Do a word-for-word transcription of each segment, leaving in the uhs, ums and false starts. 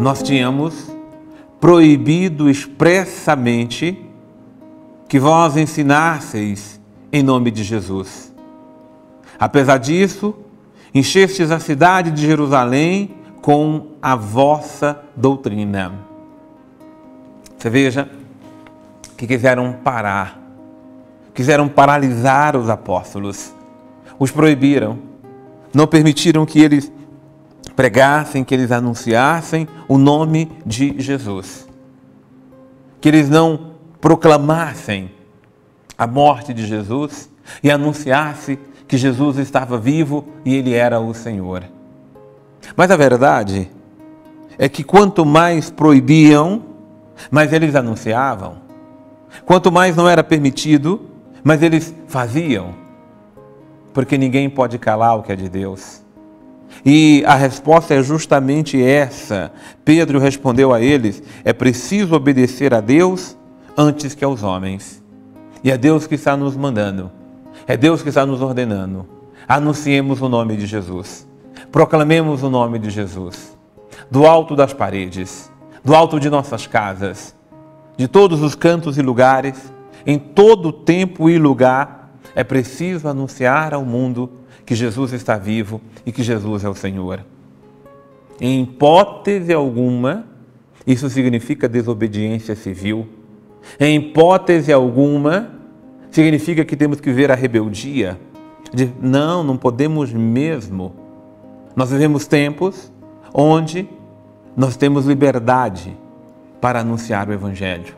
nós tínhamos proibido expressamente que vós ensinasseis em nome de Jesus. Apesar disso, enchestes a cidade de Jerusalém com a vossa doutrina. Você veja que quiseram parar, quiseram paralisar os apóstolos, os proibiram, não permitiram que eles pregassem, que eles anunciassem o nome de Jesus, que eles não proclamassem a morte de Jesus e anunciassem que Jesus estava vivo e Ele era o Senhor. Mas a verdade é que quanto mais proibiam, mais eles anunciavam. Quanto mais não era permitido, mais eles faziam. Porque ninguém pode calar o que é de Deus. E a resposta é justamente essa. Pedro respondeu a eles: é preciso obedecer a Deus antes que aos homens. E é Deus que está nos mandando. É Deus que está nos ordenando. Anunciemos o nome de Jesus. Proclamemos o nome de Jesus. Do alto das paredes, do alto de nossas casas, de todos os cantos e lugares, em todo tempo e lugar, é preciso anunciar ao mundo que Jesus está vivo e que Jesus é o Senhor. Em hipótese alguma, isso significa desobediência civil. Em hipótese alguma, significa que temos que ver a rebeldia. De, não, não podemos mesmo. Nós vivemos tempos onde nós temos liberdade para anunciar o Evangelho.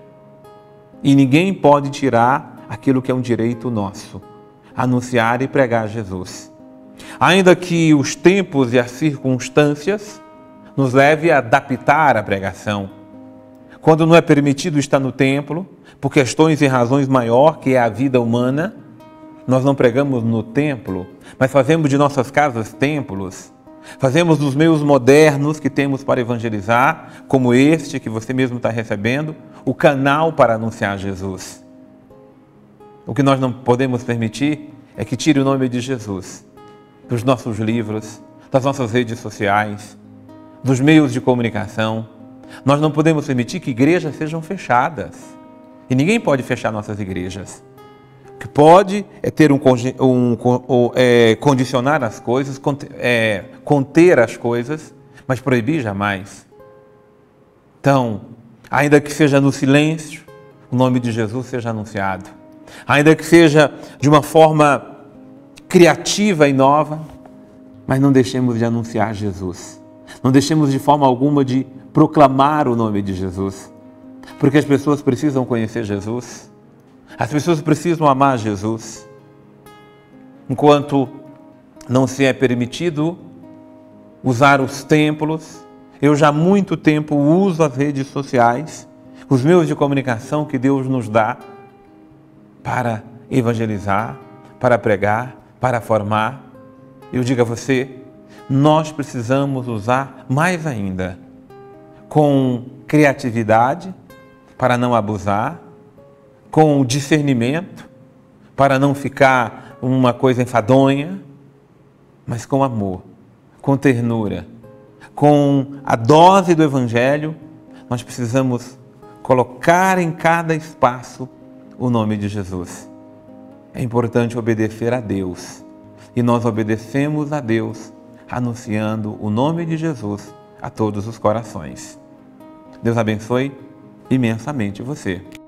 E ninguém pode tirar aquilo que é um direito nosso, anunciar e pregar Jesus. Ainda que os tempos e as circunstâncias nos levem a adaptar a pregação. Quando não é permitido estar no templo, por questões e razões maior que é a vida humana, nós não pregamos no templo, mas fazemos de nossas casas templos. Fazemos dos meios modernos que temos para evangelizar, como este que você mesmo está recebendo, o canal para anunciar Jesus. O que nós não podemos permitir é que tire o nome de Jesus dos nossos livros, das nossas redes sociais, dos meios de comunicação. Nós não podemos permitir que igrejas sejam fechadas. E ninguém pode fechar nossas igrejas. O que pode é ter um, um, um é, condicionar as coisas, conter, é, conter as coisas, mas proibir jamais. Então, ainda que seja no silêncio, o nome de Jesus seja anunciado. Ainda que seja de uma forma criativa e nova, mas não deixemos de anunciar Jesus. Não deixemos de forma alguma de proclamar o nome de Jesus. Porque as pessoas precisam conhecer Jesus. As pessoas precisam amar Jesus. Enquanto não se é permitido usar os templos, eu já há muito tempo uso as redes sociais, os meios de comunicação que Deus nos dá para evangelizar, para pregar, para formar. Eu digo a você, nós precisamos usar mais ainda, com criatividade, para não abusar, com discernimento, para não ficar uma coisa enfadonha, mas com amor, com ternura, com a dose do Evangelho. Nós precisamos colocar em cada espaço o nome de Jesus. É importante obedecer a Deus, e nós obedecemos a Deus anunciando o nome de Jesus a todos os corações. Deus abençoe imensamente você.